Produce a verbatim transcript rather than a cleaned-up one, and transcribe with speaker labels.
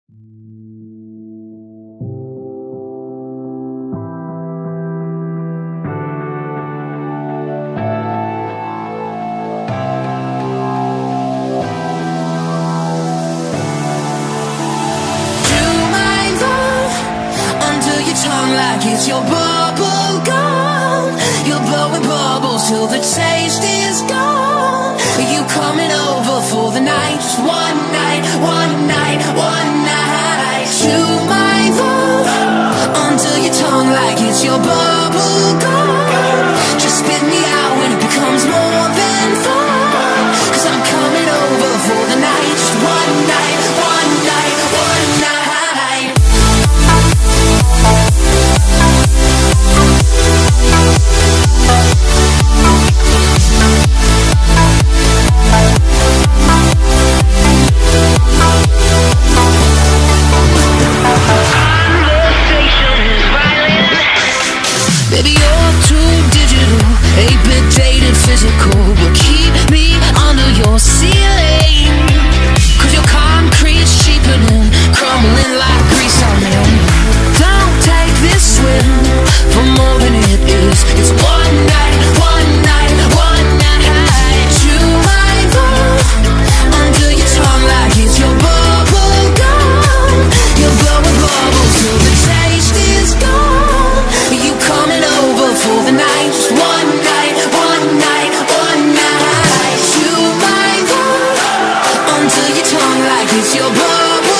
Speaker 1: Like it's your bubble gum. You're blowing bubbles till the taste is gone. Are you coming over for the night? Just one night, one night, one night. Chew my love under your tongue like it's your bubble gum. Just spit me out when it becomes more than fun. Cause I'm coming over for the night. Just one night, one night, one night. Baby, you're too digital, eight-bit dated physical, but keep me under your ceiling. Cause your concrete's cheapening, crumbling like grease on me. Don't take this swim for more than it is. It's one night, one night, one night. Chew my love under your tongue like it's your bubble gum. You're blowing bubbles till the taste is gone. You coming over for the night? Just one night, one night, one night. Chew my love under your tongue like it's your bubble.